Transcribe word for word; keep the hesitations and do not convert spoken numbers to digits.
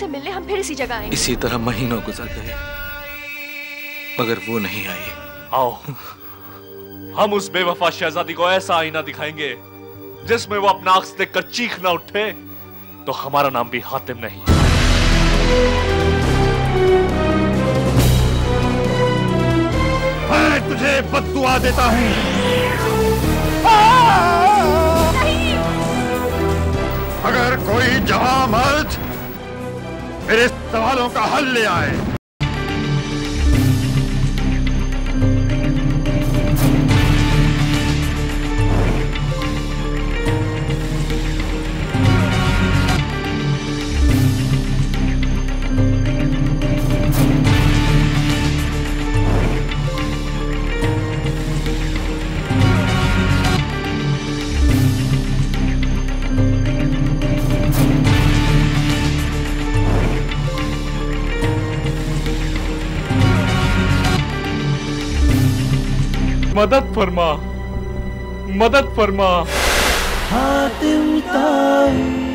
मिलने हम फिर इसी जगह आएंगे। इसी तरह महीनों गुजर गए मगर वो नहीं आई। आओ हम उस बेवफा शहजादी को ऐसा आईना दिखाएंगे जिसमें वो अपना अक्स देखकर चीख ना उठे तो हमारा नाम भी हातिम नहीं। मैं तुझे बद्दुआ देता हूं। अगर कोई जवां मर्द मेरे सवालों का हल ले आए। मदद फरमा, मदद फरमा। हातिम ताई